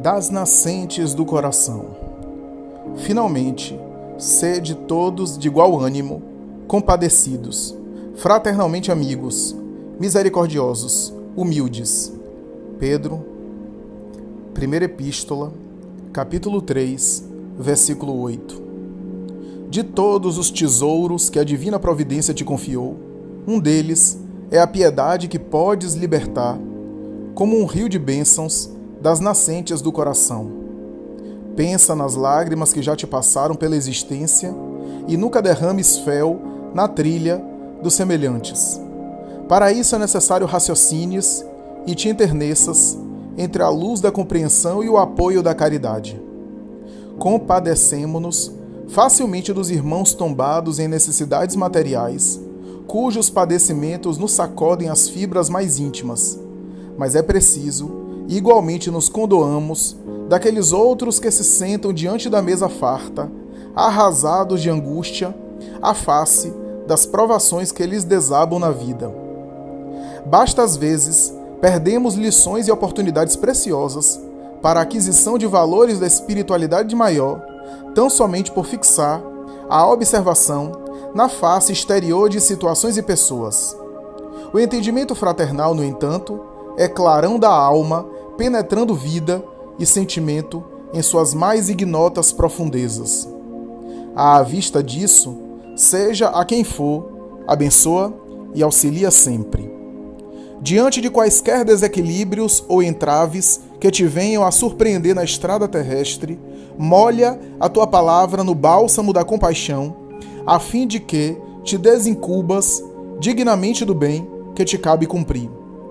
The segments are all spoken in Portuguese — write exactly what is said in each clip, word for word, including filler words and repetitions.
das nascentes do coração. Finalmente, sede todos de igual ânimo, compadecidos, fraternalmente amigos, misericordiosos, humildes. Pedro, primeira Epístola, capítulo três, versículo oito. De todos os tesouros que a divina providência te confiou, um deles é a piedade que podes libertar, como um rio de bênçãos, das nascentes do coração. Pensa nas lágrimas que já te passaram pela existência e nunca derrames fel na trilha dos semelhantes. Para isso é necessário raciocínios e te enterneças entre a luz da compreensão e o apoio da caridade. Compadecemo-nos facilmente dos irmãos tombados em necessidades materiais, cujos padecimentos nos sacodem as fibras mais íntimas, mas é preciso igualmente nos condoamos daqueles outros que se sentam diante da mesa farta, arrasados de angústia, à face das provações que lhes desabam na vida. Basta às vezes perdemos lições e oportunidades preciosas para a aquisição de valores da espiritualidade maior, tão somente por fixar a observação na face exterior de situações e pessoas. O entendimento fraternal, no entanto, é clarão da alma, penetrando vida e sentimento em suas mais ignotas profundezas. À vista disso, seja a quem for, abençoa e auxilia sempre. Diante de quaisquer desequilíbrios ou entraves que te venham a surpreender na estrada terrestre, molha a tua palavra no bálsamo da compaixão, a fim de que te desencubas dignamente do bem que te cabe cumprir.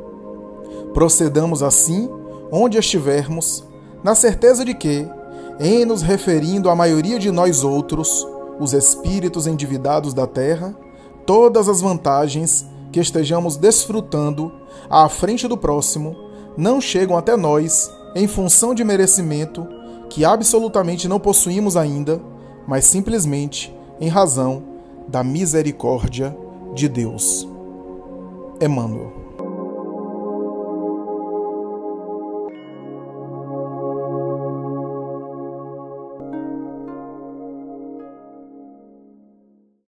Procedamos assim, onde estivermos, na certeza de que, em nos referindo à maioria de nós outros, os espíritos endividados da terra, todas as vantagens que estejamos desfrutando à frente do próximo não chegam até nós em função de merecimento que absolutamente não possuímos ainda, mas simplesmente em razão da misericórdia de Deus. Emmanuel.